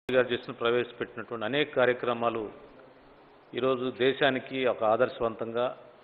గారు చేసిన ప్రవేశపెట్టినటువంటి అనేక కార్యక్రమాలు ఈరోజు దేశానికి ఒక ఆదర్శవంతంగా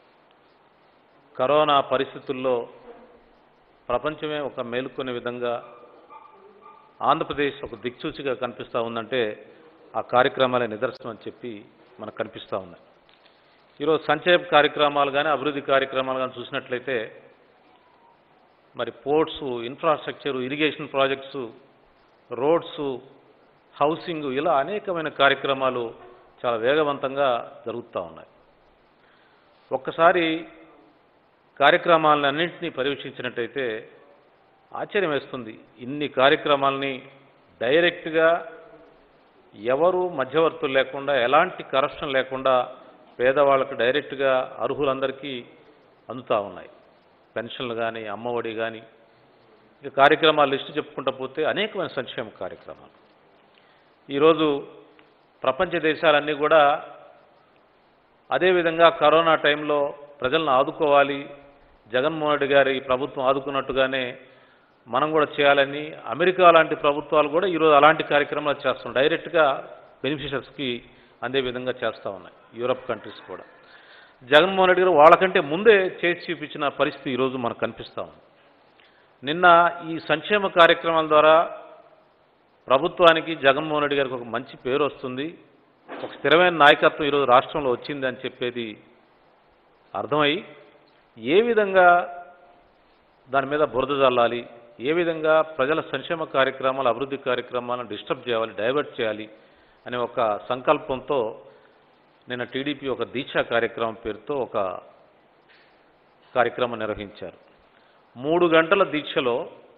కరోనా పరిస్థితుల్లో ప్రపంచమే ఒక మేలుకునే విధంగా ఆంధ్రప్రదేశ్ ఒక దిక్సూచిగా కనిపిస్తూ ఉందంటే ఆ కార్యక్రమాలే నిదర్శనం అని చెప్పి మనకు కనిపిస్తూ ఉన్నాయి. ఈరోజు సంక్షేమ కార్యక్రమాలు కానీ అభివృద్ధి కార్యక్రమాలు కానీ చూసినట్లయితే మరి ports, infrastructure, irrigation projects, roads, housing ఇలా అనేకమైన కార్యక్రమాలు చాలా వేగవంతంగా జరుగుతూ ఉన్నాయి. ఒక్కసారి కార్యక్రమాలన్నింటినీ పర్యవేక్షించినట్టయితే ఆశ్చర్యం వేస్తుంది. ఇన్ని కార్యక్రమాలని డైరెక్ట్గా ఎవరు మధ్యవర్తులు లేకుండా, ఎలాంటి కరప్షన్ లేకుండా పేదవాళ్ళకు డైరెక్ట్గా అర్హులందరికీ అందుతూ ఉన్నాయి. పెన్షన్లు కానీ, అమ్మఒడి కానీ, ఇక కార్యక్రమాల లిస్టు చెప్పుకుంటూ పోతే అనేకమైన సంక్షేమ కార్యక్రమాలు. ఈరోజు ప్రపంచ దేశాలన్నీ కూడా అదేవిధంగా కరోనా టైంలో ప్రజలను ఆదుకోవాలి, జగన్మోహన్ రెడ్డి గారి ప్రభుత్వం ఆదుకున్నట్టుగానే మనం కూడా చేయాలని అమెరికా లాంటి ప్రభుత్వాలు కూడా ఈరోజు అలాంటి కార్యక్రమాలు చేస్తున్నాయి. డైరెక్ట్గా బెనిఫిషరీస్కి అందే విధంగా చేస్తూ ఉన్నాయి యూరప్ కంట్రీస్ కూడా. జగన్మోహన్ రెడ్డి గారు వాళ్ళకంటే ముందే చేసి చూపించిన పరిస్థితి ఈరోజు మనకు కనిపిస్తూ ఉంది. నిన్న ఈ సంక్షేమ కార్యక్రమాల ద్వారా ప్రభుత్వానికి, జగన్మోహన్ రెడ్డి గారికి ఒక మంచి పేరు వస్తుంది, ఒక స్థిరమైన నాయకత్వం ఈరోజు రాష్ట్రంలో వచ్చింది అని చెప్పేది అర్థమై ఏ విధంగా దాని మీద బురద జల్లాలి, ఏ విధంగా ప్రజల సంక్షేమ కార్యక్రమాలు, అభివృద్ధి కార్యక్రమాలను డిస్టర్బ్ చేయాలి, డైవర్ట్ చేయాలి అనే ఒక సంకల్పంతో నిన్న టీడీపీ ఒక దీక్షా కార్యక్రమం పేరుతో ఒక కార్యక్రమం నిర్వహించారు. 3 గంటల దీక్షలో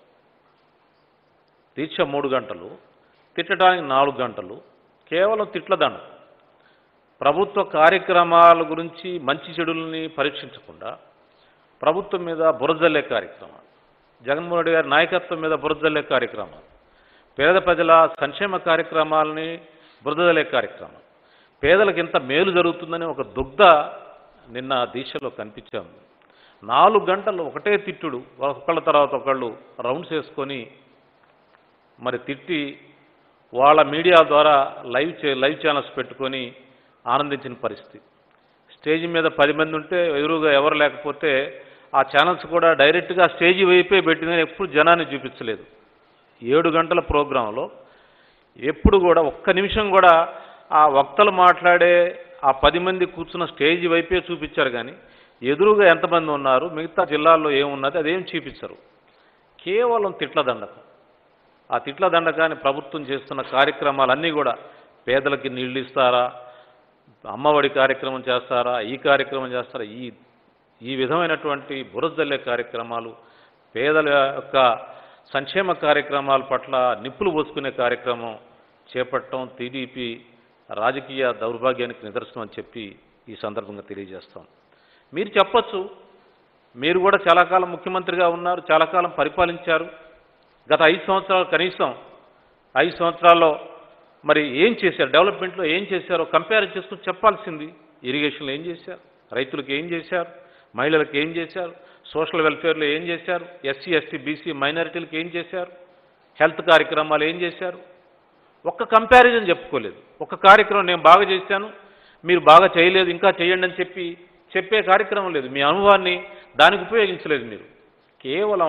3 గంటలు, తిట్టడానికి 4 గంటలు, కేవలం తిట్లదండ. ప్రభుత్వ కార్యక్రమాల గురించి మంచి చెడుల్ని పరీక్షించకుండా ప్రభుత్వం మీద బురదజల్లే కార్యక్రమాలు, జగన్మోహన్ రెడ్డి గారి నాయకత్వం మీద బురదజల్లే కార్యక్రమాలు, పేద ప్రజల సంక్షేమ కార్యక్రమాలని బురదజల్లే కార్యక్రమాలు, పేదలకు ఎంత మేలు జరుగుతుందని ఒక దుగ్ధ నిన్న దీక్షలో కనిపించాము. 4 గంటలు ఒకటే తిట్టుడు, ఒకళ్ళ తర్వాత ఒకళ్ళు రౌండ్స్ వేసుకొని మరి తిట్టి వాళ్ళ మీడియా ద్వారా లైవ్ ఛానల్స్ పెట్టుకొని ఆనందించిన పరిస్థితి. స్టేజ్ మీద 10 మంది ఉంటే ఎదురుగా ఎవరు లేకపోతే ఆ ఛానల్స్ కూడా డైరెక్ట్గా స్టేజీ వైపే పెట్టిందని ఎప్పుడు జనాన్ని చూపించలేదు. 7 గంటల ప్రోగ్రాంలో ఎప్పుడు కూడా ఒక్క నిమిషం కూడా ఆ వక్తలు మాట్లాడే ఆ 10 మంది కూర్చున్న స్టేజీ వైపే చూపించారు కానీ ఎదురుగా ఎంతమంది ఉన్నారు, మిగతా జిల్లాల్లో ఏమున్నది అదేం చూపించరు. కేవలం తిట్ల దండకం. ఆ తిట్ల దండకాన్ని ప్రభుత్వం చేస్తున్న కార్యక్రమాలన్నీ కూడా పేదలకి నీళ్ళు ఇస్తారా, అమ్మఒడి కార్యక్రమం చేస్తారా, ఈ కార్యక్రమం చేస్తారా, ఈ విధమైనటువంటి బురదజల్లే కార్యక్రమాలు, పేదల యొక్క సంక్షేమ కార్యక్రమాల పట్ల నిప్పులు పోసుకునే కార్యక్రమం చేపట్టడం టీడీపీ రాజకీయ దౌర్భాగ్యానికి నిదర్శనం అని చెప్పి ఈ సందర్భంగా తెలియజేస్తాం. మీరు చెప్పొచ్చు, మీరు కూడా చాలా కాలం ముఖ్యమంత్రిగా ఉన్నారు, చాలా కాలం పరిపాలించారు. గత 5 సంవత్సరాలు, కనీసం 5 సంవత్సరాల్లో మరి ఏం చేశారు, డెవలప్మెంట్లో ఏం చేశారో కంపేర్ చేసుకుని చెప్పాల్సింది. ఇరిగేషన్లో ఏం చేశారు, రైతులకు ఏం చేశారు, మహిళలకు ఏం చేశారు, సోషల్ వెల్ఫేర్లో ఏం చేశారు, ఎస్సీ, ఎస్టీ, బీసీ మైనారిటీలకు ఏం చేశారు, హెల్త్ కార్యక్రమాలు ఏం చేశారు, ఒక్క కంపారిజన్ చెప్పుకోలేదు. ఒక్క కార్యక్రమం నేను బాగా చేశాను, మీరు బాగా చేయలేదు, ఇంకా చేయండి అని చెప్పే కార్యక్రమం లేదు. మీ అనుభవాన్ని దానికి ఉపయోగించలేదు. మీరు కేవలం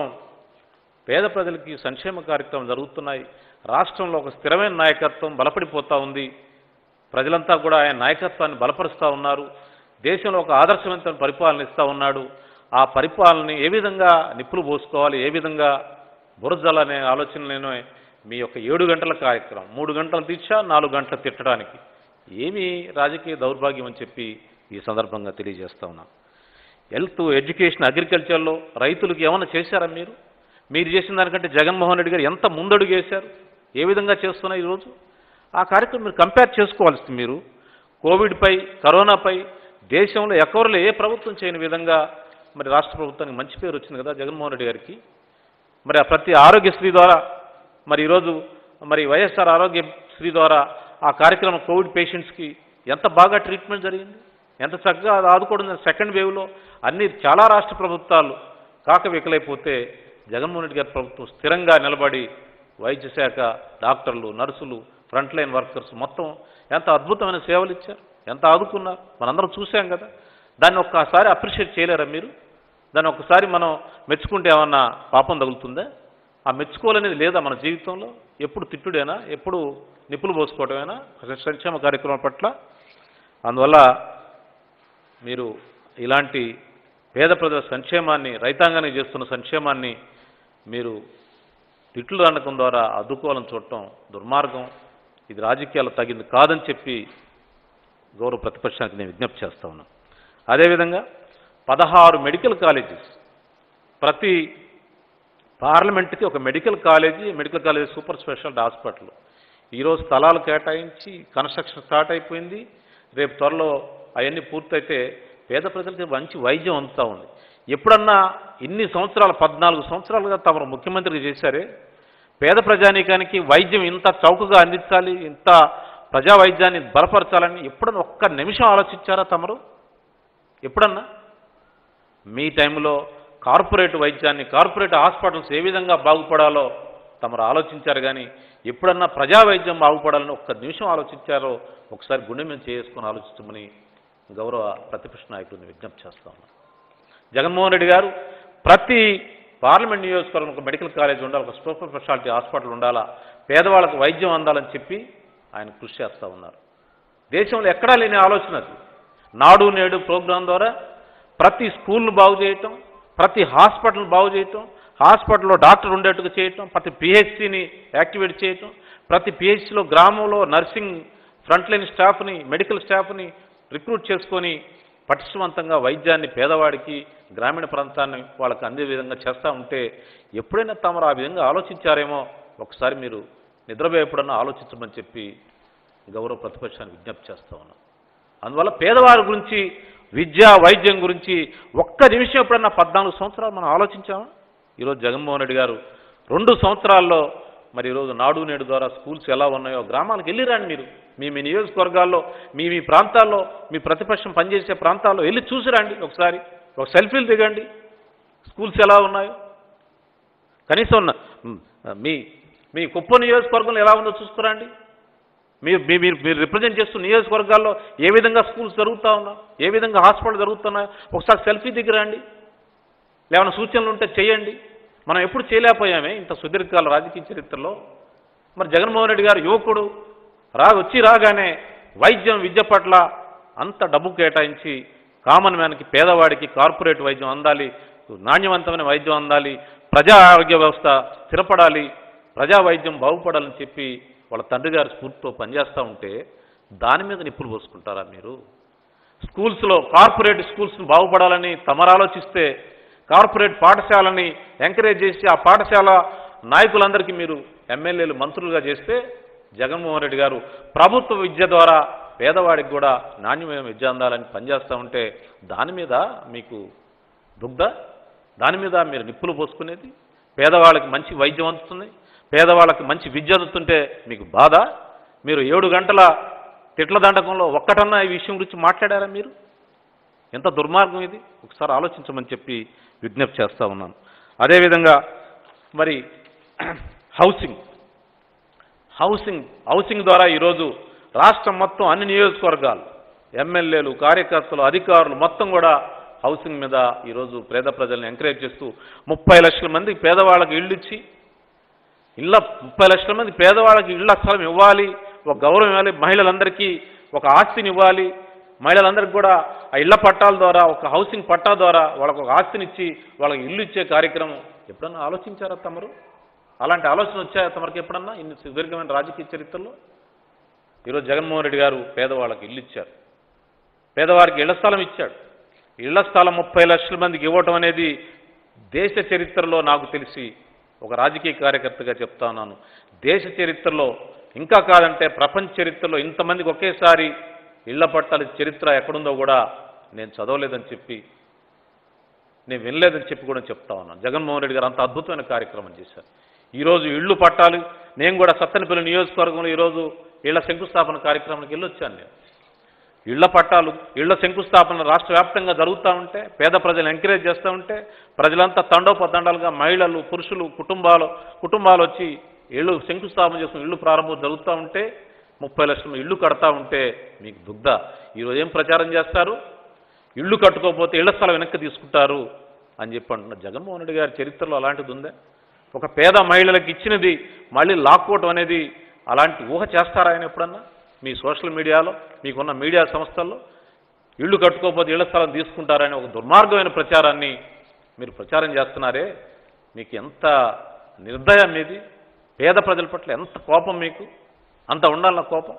పేద ప్రజలకి సంక్షేమ కార్యక్రమం జరుగుతున్నాయి. రాష్ట్రంలో ఒక స్థిరమైన నాయకత్వం బలపడిపోతూ ఉంది. ప్రజలంతా కూడా ఆయన నాయకత్వాన్ని బలపరుస్తూ ఉన్నారు. దేశంలో ఒక ఆదర్శవంతమైన పరిపాలన ఇస్తూ ఉన్నాడు. ఆ పరిపాలనని ఏ విధంగా నిప్పులు పోసుకోవాలి, ఏ విధంగా బురదలనే ఆలోచనలను మీ యొక్క 7 గంటల కార్యక్రమం, 3 గంటల దీక్ష, 4 గంటల తిట్టడానికి ఏమీ రాజకీయ దౌర్భాగ్యం అని చెప్పి ఈ సందర్భంగా తెలియజేస్తా ఉన్నాను. హెల్త్, ఎడ్యుకేషన్, అగ్రికల్చర్లో రైతులకు ఏమైనా చేశారా? మీరు చేసిన దానికంటే జగన్మోహన్ రెడ్డి గారు ఎంత ముందడుగు వేశారు, ఏ విధంగా చేస్తున్నారు ఈరోజు ఆ కార్యక్రమం మీరు కంపేర్ చేసుకోవాల్సింది. మీరు కోవిడ్పై, కరోనాపై దేశంలో ఎక్కడో ఏ ప్రభుత్వం చేయని విధంగా మరి రాష్ట్ర ప్రభుత్వానికి మంచి పేరు వచ్చింది కదా జగన్మోహన్ రెడ్డి గారికి. మరి ప్రతి ఆరోగ్యశ్రీ ద్వారా మరి ఈరోజు మరి వైఎస్ఆర్ ఆరోగ్యశ్రీ ద్వారా ఆ కార్యక్రమం కోవిడ్ పేషెంట్స్కి ఎంత బాగా ట్రీట్మెంట్ జరిగింది, ఎంత చక్కగా ఆదుకోవడం. సెకండ్ వేవ్లో చాలా రాష్ట్ర ప్రభుత్వాలు కాక వికలైపోతే జగన్మోహన్ రెడ్డి గారి ప్రభుత్వం స్థిరంగా నిలబడి వైద్య శాఖ, డాక్టర్లు, నర్సులు, ఫ్రంట్ లైన్ వర్కర్స్ మొత్తం ఎంత అద్భుతమైన సేవలు ఇచ్చారు, ఎంత ఆదుకున్నారు, మనందరం చూసాం కదా. దాన్ని ఒక్కసారి అప్రిషియేట్ చేయలేరా మీరు? దాన్ని ఒక్కసారి మనం మెచ్చుకుంటే ఏమన్నా పాపం తగులుతుందా? ఆ మెచ్చుకోవాలనేది లేదా మన జీవితంలో? ఎప్పుడు తిట్టుడేనా, ఎప్పుడు నిప్పులు పోసుకోవడమేనా సంక్షేమ కార్యక్రమం పట్ల? అందువల్ల మీరు ఇలాంటి పేద ప్రజల సంక్షేమాన్ని, రైతాంగానికి చేస్తున్న సంక్షేమాన్ని మీరు తిట్లు దండకం ద్వారా అడ్డుకోవాలని చూడటం దుర్మార్గం. ఇది రాజకీయాలు తగింది కాదని చెప్పి గౌరవ ప్రతిపక్షానికి నేను విజ్ఞప్తి చేస్తా ఉన్నాను. అదేవిధంగా 16 మెడికల్ కాలేజెస్, ప్రతి పార్లమెంట్కి ఒక medical college super speciality hospital ఈరోజు స్థలాలు కేటాయించి కన్స్ట్రక్షన్ స్టార్ట్ అయిపోయింది. రేపు త్వరలో అవన్నీ పూర్తయితే పేద ప్రజలకి మంచి వైద్యం అందుతూ ఉంది. ఎప్పుడన్నా ఇన్ని సంవత్సరాలు 14 సంవత్సరాలుగా తమరు ముఖ్యమంత్రిగా చేశారే, పేద ప్రజానీకానికి వైద్యం ఇంత చౌకగా అందించాలి, ఇంత ప్రజా వైద్యాన్ని బలపరచాలని ఎప్పుడన్నా ఒక్క నిమిషం ఆలోచించారా తమరు? ఎప్పుడన్నా మీ టైంలో కార్పొరేట్ వైద్యాన్ని, కార్పొరేట్ హాస్పిటల్స్ ఏ విధంగా బాగుపడాలో తమరు ఆలోచించారు. కానీ ఎప్పుడన్నా ప్రజా వైద్యం బాగుపడాలని ఒక్క నిమిషం ఆలోచించారో ఒకసారి గుండె మీద చేసుకుని ఆలోచించమని గౌరవ ప్రతిపక్ష నాయకుడిని విజ్ఞప్తి చేస్తా ఉన్నాను. జగన్మోహన్ రెడ్డి గారు ప్రతి పార్లమెంట్ నియోజకవర్గం ఒక మెడికల్ కాలేజ్ ఉండాలి, ఒక సూపర్ స్పెషాలిటీ హాస్పిటల్ ఉండాలా, పేదవాళ్ళకు వైద్యం అందాలని చెప్పి ఆయన కృషి చేస్తూ ఉన్నారు. దేశంలో ఎక్కడా లేని ఆలోచన అది. నాడు నేడు ప్రోగ్రాం ద్వారా ప్రతి స్కూల్ను బాగు చేయటం, ప్రతి హాస్పిటల్ బాగు చేయటం, హాస్పిటల్లో డాక్టర్ ఉండేట్టుగా చేయటం, ప్రతి పిహెచ్సిని యాక్టివేట్ చేయటం, ప్రతి పిహెచ్సిలో గ్రామంలో నర్సింగ్ ఫ్రంట్ లైన్ స్టాఫ్ని, మెడికల్ స్టాఫ్ని రిక్రూట్ చేసుకొని పటిష్టవంతంగా వైద్యాన్ని పేదవాడికి, గ్రామీణ ప్రాంతాన్ని వాళ్ళకి అందే విధంగా చేస్తూ ఉంటే ఎప్పుడైనా తమరు ఆ విధంగా ఆలోచించారేమో ఒకసారి మీరు నిద్రపోయేప్పుడన్నా ఆలోచించమని చెప్పి గౌరవ ప్రతిపక్షాన్ని విజ్ఞప్తి చేస్తూ ఉన్నాం. అందువల్ల పేదవారి గురించి, విద్య వైద్యం గురించి ఒక్క నిమిషం ఎప్పుడన్నా 14 సంవత్సరాలు మనం ఆలోచించామా? ఈరోజు జగన్మోహన్ రెడ్డి గారు 2 సంవత్సరాల్లో మరి ఈరోజు నాడు నేడు ద్వారా స్కూల్స్ ఎలా ఉన్నాయో గ్రామాలకు వెళ్ళిరండి. మీరు మీ నియోజకవర్గాల్లో, మీ ప్రాంతాల్లో, మీ ప్రతిపక్షం పనిచేసే ప్రాంతాల్లో వెళ్ళి చూసిరండి. ఒకసారి ఒక సెల్ఫీలు దిగండి, స్కూల్స్ ఎలా ఉన్నాయో. కనీసం మీ కుప్పం నియోజకవర్గంలో ఎలా ఉందో చూసుకురండి. మీరు రిప్రజెంట్ చేస్తున్న నియోజకవర్గాల్లో ఏ విధంగా స్కూల్స్ జరుగుతూ ఉన్నాయో, ఏ విధంగా హాస్పిటల్ జరుగుతున్నాయో ఒకసారి సెల్ఫీ దిగిరండి. ఏమైనా సూచనలు ఉంటే చేయండి. మనం ఎప్పుడు చేయలేకపోయామే ఇంత సుదీర్ఘకాల రాజకీయ చరిత్రలో. మరి జగన్మోహన్ రెడ్డి గారు యువకుడు రాగానే వైద్యం, విద్య పట్ల అంత డబ్బు కేటాయించి కామన్ మ్యాన్కి, పేదవాడికి కార్పొరేట్ వైద్యం అందాలి, నాణ్యవంతమైన వైద్యం అందాలి, ప్రజా ఆరోగ్య వ్యవస్థ స్థిరపడాలి, ప్రజా వైద్యం బాగుపడాలని చెప్పి వాళ్ళ తండ్రి గారి స్ఫూర్తితో పనిచేస్తూ ఉంటే దాని మీద నిప్పులు పోసుకుంటారా మీరు? స్కూల్స్లో కార్పొరేట్ స్కూల్స్ను బాగుపడాలని తమరు ఆలోచిస్తే, కార్పొరేట్ పాఠశాలని ఎంకరేజ్ చేసి ఆ పాఠశాల నాయకులందరికీ మీరు ఎమ్మెల్యేలు, మంత్రులుగా చేస్తే జగన్మోహన్ రెడ్డి గారు ప్రభుత్వ విద్య ద్వారా పేదవాడికి కూడా నాణ్యమైన విద్య అందాలని పనిచేస్తూ ఉంటే దాని మీద మీకు దుగ్ధ, దాని మీద మీరు నిప్పులు పోసుకునేది? పేదవాళ్ళకి మంచి వైద్యం అందుతుంది, పేదవాళ్ళకి మంచి విద్య అందుతుంటే మీకు బాధ? మీరు 7 గంటల తిట్ల దండకంలో ఒక్కటన్నా ఈ విషయం గురించి మాట్లాడారా మీరు? ఎంత దుర్మార్గం ఇది, ఒకసారి ఆలోచించమని చెప్పి విజ్ఞప్తి చేస్తూ ఉన్నాను. అదేవిధంగా మరి హౌసింగ్ ద్వారా ఈరోజు రాష్ట్రం మొత్తం అన్ని నియోజకవర్గాలు ఎమ్మెల్యేలు, కార్యకర్తలు, అధికారులు మొత్తం కూడా హౌసింగ్ మీద ఈరోజు పేద ప్రజల్ని ఎంకరేజ్ చేస్తూ 30 లక్షల మందికి పేదవాళ్ళకి ఇళ్ళు ఇచ్చి, 30 లక్షల మంది పేదవాళ్ళకి ఇళ్ళ స్థలం ఇవ్వాలి, ఒక గౌరవం ఇవ్వాలి, మహిళలందరికీ ఒక ఆస్తిని ఇవ్వాలి, మహిళలందరికీ కూడా ఆ ఇళ్ల పట్టాల ద్వారా, ఒక హౌసింగ్ పట్టా ద్వారా వాళ్ళకు ఒక ఆస్తినిచ్చి వాళ్ళకి ఇల్లు ఇచ్చే కార్యక్రమం ఎప్పుడన్నా ఆలోచించారా తమరు? అలాంటి ఆలోచన వచ్చాయా తమరికి ఎప్పుడన్నా ఇన్ని సుదీర్ఘమైన రాజకీయ చరిత్రలో? ఈరోజు జగన్మోహన్ రెడ్డి గారు పేదవాళ్ళకి ఇల్లు ఇచ్చారు, పేదవారికి ఇళ్ల స్థలం ఇచ్చాడు. ఇళ్ల స్థలం 30 లక్షల మందికి ఇవ్వటం అనేది దేశ చరిత్రలో, నాకు తెలిసి ఒక రాజకీయ కార్యకర్తగా చెప్తా ఉన్నాను, దేశ చరిత్రలో ఇంకా కాదంటే ప్రపంచ చరిత్రలో ఇంతమందికి ఒకేసారి ఇళ్ల పట్టాల చరిత్ర ఎక్కడుందో కూడా నేను చదవలేదని చెప్పి, నేను వినలేదని చెప్పి కూడా చెప్తా ఉన్నాను. జగన్మోహన్ రెడ్డి గారు అంత అద్భుతమైన కార్యక్రమం చేశారు. ఈరోజు ఇళ్ళు పట్టాలు, నేను కూడా సత్తెనపల్లి నియోజకవర్గంలో ఈరోజు ఇళ్ల శంకుస్థాపన కార్యక్రమానికి వెళ్ళొచ్చాను. నేను ఇళ్ల పట్టాలు, ఇళ్ల శంకుస్థాపన రాష్ట్ర వ్యాప్తంగా జరుగుతూ ఉంటే, పేద ప్రజలు ఎంకరేజ్ చేస్తూ ఉంటే, ప్రజలంతా తండోపతండాలుగా మహిళలు, పురుషులు, కుటుంబాలు వచ్చి ఇళ్ళు శంకుస్థాపన చేసుకుని ఇళ్ళు ప్రారంభం జరుగుతూ ఉంటే 30 లక్షల ఇళ్ళు కడతా ఉంటే మీకు దుగ్ధ. ఈరోజు ఏం ప్రచారం చేస్తారు? ఇళ్ళు కట్టుకోకపోతే ఇళ్ల స్థలం వెనక్కి తీసుకుంటారు అని చెప్పి అంటున్నారు. జగన్మోహన్ రెడ్డి గారి చరిత్రలో అలాంటిది ఉందా? ఒక పేద మహిళలకు ఇచ్చినది మళ్ళీ లాక్కోవటం అనేది అలాంటి ఊహ చేస్తారా ఆయన ఎప్పుడన్నా? మీ సోషల్ మీడియాలో మీకున్న మీడియా సంస్థల్లో ఇళ్ళు కట్టుకోకపోతే ఇళ్ల స్థలం తీసుకుంటారని ఒక దుర్మార్గమైన ప్రచారాన్ని మీరు ప్రచారం చేస్తున్నారే, మీకు ఎంత నిర్దయం మీది? పేద ప్రజల పట్ల ఎంత కోపం మీకు? అంత ఉండాలన్న కోపం?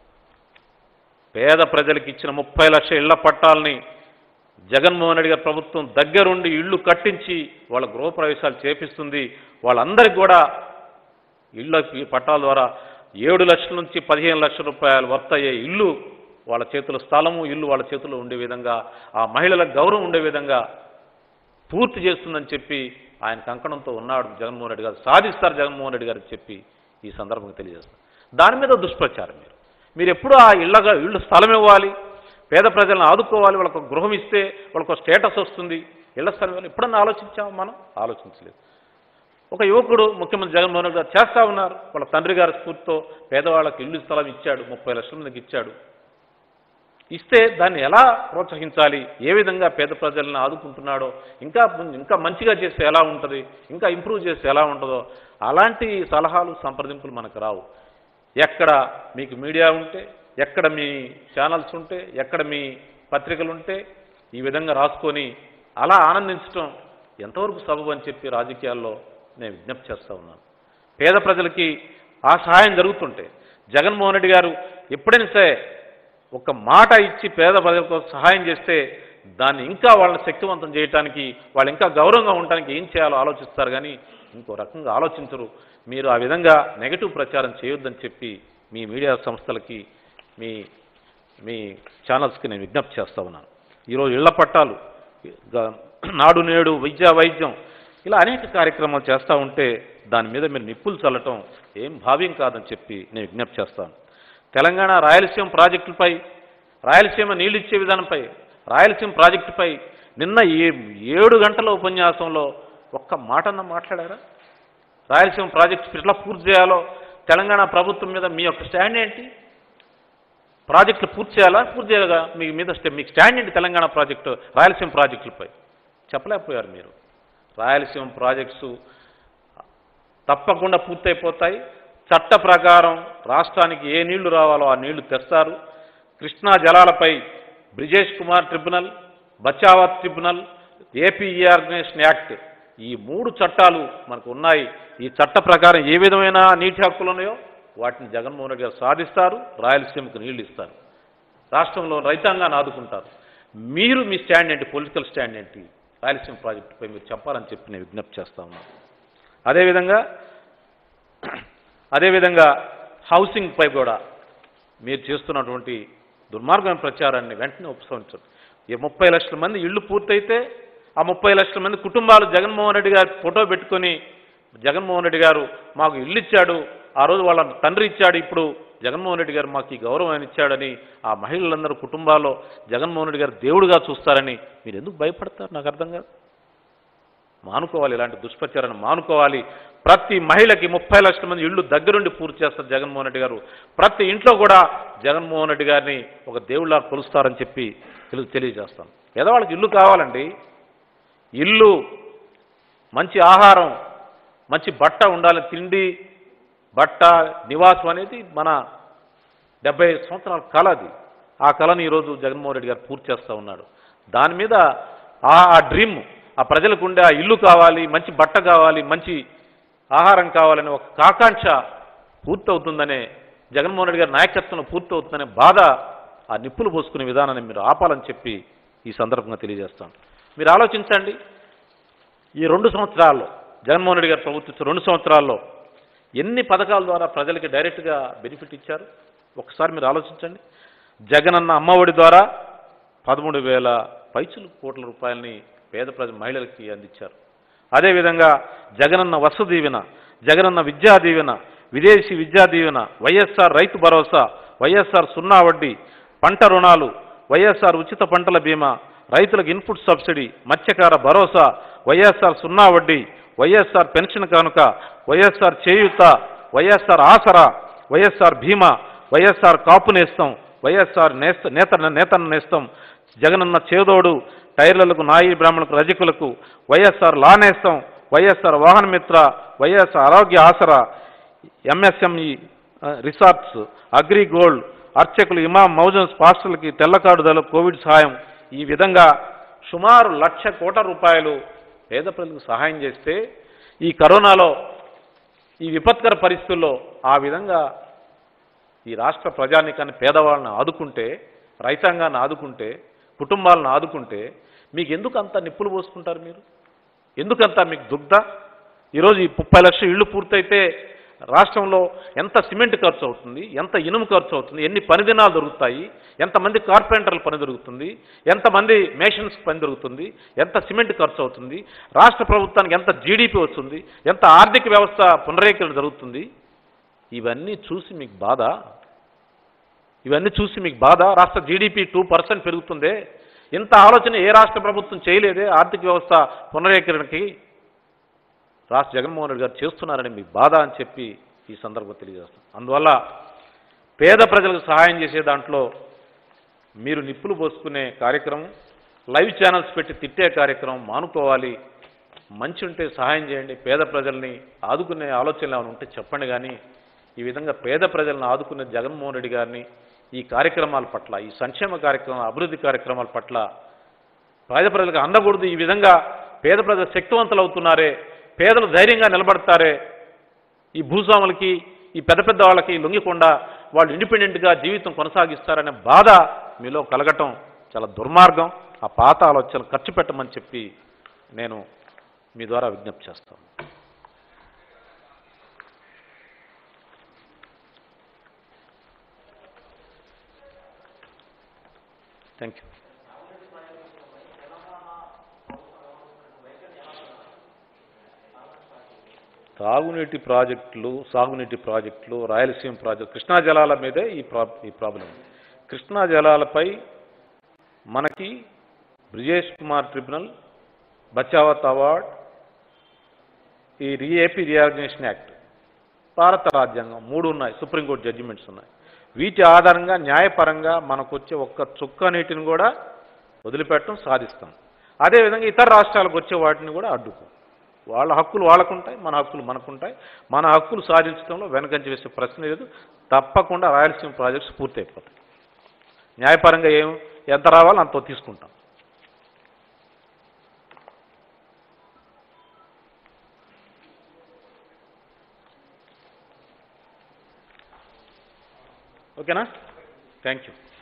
పేద ప్రజలకు ఇచ్చిన 30 లక్షల ఇళ్ల పట్టాలని జగన్మోహన్ రెడ్డి గారి ప్రభుత్వం దగ్గరుండి ఇళ్ళు కట్టించి వాళ్ళ గృహప్రవేశాలు చేపిస్తుంది. వాళ్ళందరికీ కూడా ఇళ్ళ పట్టాల ద్వారా 7 లక్షల నుంచి 15 లక్షల రూపాయలు వర్త్ అయ్యే ఇల్లు వాళ్ళ చేతుల స్థలము, ఇల్లు వాళ్ళ చేతుల్లో ఉండే విధంగా, ఆ మహిళలకు గౌరవం ఉండే విధంగా పూర్తి చేస్తుందని చెప్పి ఆయన కంకణంతో ఉన్నాడు జగన్మోహన్ రెడ్డి గారు. సాధిస్తారు జగన్మోహన్ రెడ్డి గారికి చెప్పి ఈ సందర్భంగా తెలియజేస్తారు. దాని మీద దుష్ప్రచారం. మీరు ఎప్పుడు ఆ ఇళ్ళు స్థలం ఇవ్వాలి, పేద ప్రజలను ఆదుకోవాలి, వాళ్ళకు గృహం ఇస్తే వాళ్ళకు స్టేటస్ వస్తుంది, ఇళ్ల స్థలం ఇవ్వాలి. ఎప్పుడన్నా ఆలోచించాము మనం? ఆలోచించలేదు. ఒక యువకుడు ముఖ్యమంత్రి జగన్మోహన్ రెడ్డి గారు చేస్తూ ఉన్నారు. వాళ్ళ తండ్రి గారి స్ఫూర్తితో పేదవాళ్ళకి ఇల్లు స్థలం ఇచ్చాడు, 30 లక్షల మందికి ఇచ్చాడు. ఇస్తే దాన్ని ఎలా ప్రోత్సహించాలి, ఏ విధంగా పేద ప్రజలను ఆదుకుంటున్నాడో, ఇంకా మంచిగా చేస్తే ఎలా ఉంటుంది, ఇంకా ఇంప్రూవ్ చేస్తే ఎలా ఉంటుందో అలాంటి సలహాలు సంప్రదింపులు మనకు రావు. ఎక్కడ మీకు మీడియా ఉంటే, ఎక్కడ మీ ఛానల్స్ ఉంటే, ఎక్కడ మీ పత్రికలు ఉంటే ఈ విధంగా రాసుకొని అలా ఆనందించడం ఎంతవరకు సబబు అని చెప్పి రాజకీయాల్లో నేను విజ్ఞప్తి చేస్తూ ఉన్నాను. పేద ప్రజలకి ఆ సహాయం జరుగుతుంటే జగన్మోహన్ రెడ్డి గారు ఎప్పుడైనా సరే ఒక మాట ఇచ్చి పేద ప్రజలకు సహాయం చేస్తే దాన్ని ఇంకా వాళ్ళని శక్తివంతం చేయడానికి, వాళ్ళు ఇంకా గౌరవంగా ఉండడానికి ఏం చేయాలో ఆలోచిస్తారు కానీ ఇంకో రకంగా ఆలోచించరు. మీరు ఆ విధంగా నెగటివ్ ప్రచారం చేయొద్దని చెప్పి మీ మీడియా సంస్థలకి, మీ ఛానల్స్కి నేను విజ్ఞప్తి చేస్తూ ఉన్నాను. ఈరోజు ఇళ్ల పట్టాలు, నాడు నేడు, విద్యా వైద్యం ఇలా అనేక కార్యక్రమాలు చేస్తూ ఉంటే దాని మీద మీరు నిప్పులు చల్లటం ఏం భావ్యం కాదని చెప్పి నేను విజ్ఞప్తి చేస్తాను. తెలంగాణ రాయలసీమ ప్రాజెక్టులపై, రాయలసీమ నీళ్ళు ఇచ్చే విధానంపై, రాయలసీమ ప్రాజెక్టుపై నిన్న 7 గంటల ఉపన్యాసంలో ఒక్క మాటన్నా మాట్లాడారా? రాయలసీమ ప్రాజెక్టు ఎట్లా పూర్తి చేయాలో తెలంగాణ ప్రభుత్వం మీద మీ యొక్క స్టాండ్ ఏంటి? ప్రాజెక్టులు పూర్తి చేయాలా, పూర్తి చేయాలా? మీకు స్టాండ్ ఏంటి? తెలంగాణ ప్రాజెక్టు, రాయలసీమ ప్రాజెక్టులపై చెప్పలేకపోయారు మీరు. రాయలసీమ ప్రాజెక్ట్స్ తప్పకుండా పూర్తయిపోతాయి. చట్ట ప్రకారం రాష్ట్రానికి ఏ నీళ్లు రావాలో ఆ నీళ్లు తెస్తారు. కృష్ణా జలాలపై Brijesh Kumar tribunal, Bachawat tribunal, AP organisation act, ఈ 3 చట్టాలు మనకు ఉన్నాయి. ఈ చట్ట ప్రకారం ఏ విధమైన నీటి హక్కులు ఉన్నాయో వాటిని జగన్మోహన్ రెడ్డి గారు సాధిస్తారు. రాయలసీమకు నీళ్లు ఇస్తారు, రాష్ట్రంలో రైతాంగాన్ని ఆదుకుంటారు. మీరు మీ స్టాండ్ ఏంటి? పొలిటికల్ స్టాండ్ ఏంటి? రాయలసీమ ప్రాజెక్టుపై మీరు చెప్పాలని చెప్పి నేను విజ్ఞప్తి చేస్తా ఉన్నాను. అదేవిధంగా హౌసింగ్పై కూడా మీరు చేస్తున్నటువంటి దుర్మార్గమైన ప్రచారాన్ని వెంటనే ఉపసంహరించండి. ఈ 30 లక్షల మంది ఇళ్ళు పూర్తయితే ఆ 30 లక్షల మంది కుటుంబాలు జగన్మోహన్ రెడ్డి గారు ఫోటో పెట్టుకొని, జగన్మోహన్ రెడ్డి గారు మాకు ఇల్లు ఇచ్చాడు, ఆ రోజు వాళ్ళ తండ్రి ఇచ్చాడు, ఇప్పుడు జగన్మోహన్ రెడ్డి గారు మాకు ఈ గౌరవం ఇచ్చాడని ఆ మహిళలందరూ కుటుంబాల్లో జగన్మోహన్ రెడ్డి గారు దేవుడుగా చూస్తారని మీరు ఎందుకు భయపడతారు? నాకు అర్థం కాదు. మానుకోవాలి, ఇలాంటి దుష్ప్రచారాన్ని మానుకోవాలి. ప్రతి మహిళకి 30 లక్షల మంది ఇళ్ళు దగ్గరుండి పూర్తి చేస్తారు జగన్మోహన్ రెడ్డి గారు. ప్రతి ఇంట్లో కూడా జగన్మోహన్ రెడ్డి గారిని ఒక దేవుళ్ళ కొలుస్తారని చెప్పి తెలియజేస్తాం. పేదవాళ్ళకి ఇల్లు కావాలండి. ఇల్లు, మంచి ఆహారం, మంచి బట్ట ఉండాలి. తిండి, బట్ట, నివాసం అనేది మన 75 సంవత్సరాల కళ. అది ఆ కళని ఈరోజు జగన్మోహన్ రెడ్డి గారు పూర్తి చేస్తూ ఉన్నాడు. దాని మీద ఆ డ్రీమ్, ఆ ప్రజలకు ఉండే ఆ ఇల్లు కావాలి, మంచి బట్ట కావాలి, మంచి ఆహారం కావాలని ఒక ఆకాంక్ష పూర్తవుతుందనే, జగన్మోహన్ రెడ్డి గారి నాయకత్వంలో పూర్తవుతుందనే బాధ, ఆ నిప్పులు పోసుకునే విధానాన్ని మీరు ఆపాలని చెప్పి ఈ సందర్భంగా తెలియజేస్తాను. మీరు ఆలోచించండి, ఈ 2 సంవత్సరాల్లో జగన్మోహన్ రెడ్డి గారు ప్రభుత్వం 2 సంవత్సరాల్లో ఎన్ని పథకాల ద్వారా ప్రజలకి డైరెక్ట్గా బెనిఫిట్ ఇచ్చారు ఒకసారి మీరు ఆలోచించండి. జగనన్న అమ్మఒడి ద్వారా 13,000 పైచులు కోట్ల రూపాయలని పేద మహిళలకి అందించారు. అదేవిధంగా జగనన్న వసతి దీవెన, జగనన్న విద్యా దీవెన, విదేశీ విద్యా దీవెన, వైఎస్ఆర్ రైతు భరోసా, వైఎస్ఆర్ 0 వడ్డీ, పంట రుణాలు, వైఎస్ఆర్ ఉచిత పంటల బీమా, రైతులకు ఇన్పుట్ సబ్సిడీ, మత్స్యకార భరోసా, వైఎస్ఆర్ 0 వడ్డీ, వైఎస్ఆర్ పెన్షన్ కానుక, వైఎస్ఆర్ చేయూత, వైఎస్ఆర్ ఆసరా, వైఎస్ఆర్ భీమా, వైఎస్ఆర్ కాపు నేస్తం, వైఎస్ఆర్ నేతన్న నేస్తం, జగనన్న చేదోడు, టైర్లకు నాయి బ్రాహ్మణులకు రజకులకు, వైఎస్ఆర్ లా నేస్తం, వైఎస్ఆర్ వాహన మిత్ర, వైఎస్ఆర్ ఆరోగ్య ఆసరా, ఎంఎస్ఎంఈ రిసార్ట్స్, అగ్రి గోల్డ్, అర్చకులు, ఇమాం, మౌజన్స్, పాస్టర్లకి తెల్లకాడుదల, కోవిడ్ సహాయం, ఈ విధంగా సుమారు 1,00,000 కోట్ల రూపాయలు పేద ప్రజలకు సహాయం చేస్తే ఈ కరోనాలో ఈ విపత్కర పరిస్థితుల్లో ఆ విధంగా ఈ రాష్ట్ర ప్రజానీకాన్ని, పేదవాళ్ళని ఆదుకుంటే, రైతాంగాన్ని ఆదుకుంటే, కుటుంబాలను ఆదుకుంటే మీకు ఎందుకు అంత నిప్పులు పోసుకుంటారు? మీరు ఎందుకంత మీకు దుగ్ధ? ఈరోజు ఈ 30 లక్షల ఇళ్ళు పూర్తయితే రాష్ట్రంలో ఎంత సిమెంట్ ఖర్చు అవుతుంది, ఎంత ఇనుము ఖర్చు అవుతుంది, ఎన్ని పని దినాలు దొరుకుతాయి, ఎంతమంది కార్పెంటర్లు పని దొరుకుతుంది, ఎంతమంది మేషన్స్ పని దొరుకుతుంది, ఎంత సిమెంట్ ఖర్చు అవుతుంది, రాష్ట్ర ప్రభుత్వానికి ఎంత జీడిపి వస్తుంది, ఎంత ఆర్థిక వ్యవస్థ పునరేకరణ జరుగుతుంది, ఇవన్నీ చూసి మీకు బాధ? ఇవన్నీ చూసి మీకు బాధ? రాష్ట్ర జీడిపి 2% పెరుగుతుందే, ఇంత ఆలోచన ఏ రాష్ట్ర ప్రభుత్వం చేయలేదే ఆర్థిక వ్యవస్థ పునరేకరణకి? రాష్ట్ర జగన్మోహన్ రెడ్డి గారు చేస్తున్నారని మీకు బాధ అని చెప్పి ఈ సందర్భంగా తెలియజేస్తాం. అందువల్ల పేద ప్రజలకు సహాయం చేసే దాంట్లో మీరు నిప్పులు పోసుకునే కార్యక్రమం, లైవ్ ఛానల్స్ పెట్టి తిట్టే కార్యక్రమం మానుకోవాలి. మంచి ఉంటే సహాయం చేయండి, పేద ప్రజల్ని ఆదుకునే ఆలోచనలు ఏమైనా ఉంటే చెప్పండి. కానీ ఈ విధంగా పేద ప్రజలను ఆదుకునే జగన్మోహన్ రెడ్డి గారిని ఈ కార్యక్రమాల పట్ల, ఈ సంక్షేమ కార్యక్రమాల, అభివృద్ధి కార్యక్రమాల పట్ల పేద ప్రజలకు అందకూడదు. ఈ విధంగా పేద ప్రజలు శక్తివంతులు అవుతున్నారే, పేదలు ధైర్యంగా నిలబడతారే, ఈ భూస్వాములకి, ఈ పెద్ద పెద్ద వాళ్ళకి లొంగికుండా వాళ్ళు ఇండిపెండెంట్గా జీవితం కొనసాగిస్తారనే బాధ మీలో కలగటం చాలా దుర్మార్గం. ఆ పాత ఆలోచనలు ఖర్చు పెట్టమని చెప్పి నేను మీ ద్వారా విజ్ఞప్తి చేస్తాను. Thank you. తాగునీటి ప్రాజెక్టులు, సాగునీటి ప్రాజెక్టులు, రాయలసీమ ప్రాజెక్టు, కృష్ణా జలాల మీదే ఈ ప్రాబ్లం. కృష్ణా జలాలపై మనకి బ్రిజేష్ కుమార్ ట్రిబ్యునల్, బచావత్ అవార్డ్, ఈ ఏపీ రీఆర్గనైజేషన్ యాక్ట్, భారత రాజ్యాంగం 3 ఉన్నాయి, సుప్రీంకోర్టు జడ్జిమెంట్స్ ఉన్నాయి. వీటి ఆధారంగా న్యాయపరంగా మనకు వచ్చే ఒక్క చుక్క నీటిని కూడా వదిలిపెట్టడం సాధిస్తాం. అదేవిధంగా ఇతర రాష్ట్రాలకు వచ్చే వాటిని కూడా అడ్డుకోం. వాళ్ళ హక్కులు వాళ్ళకుంటాయి, మన హక్కులు మనకుంటాయి. మన హక్కులు సాధించడంలో వెనకంజ వేసే ప్రశ్న లేదు. తప్పకుండా రాయలసీమ ప్రాజెక్ట్స్ పూర్తయిపోతాయి. న్యాయపరంగా ఎంత రావాలో అంత తీసుకుంటాం. ఓకేనా? Thank you.